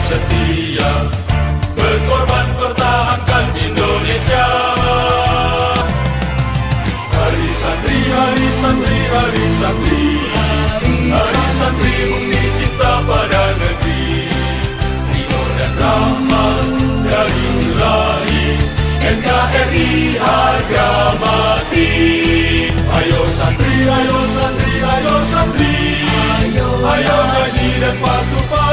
setia, berkorban pertahankan Indonesia. Hari santri, hari santri, hari santri, hari santri murni cinta pada negeri. Ridho dan rahmat dari Ilahi, NKRI harga mati. Ayo santri, ayo santri, ayo santri, ayo ngaji dan patuh.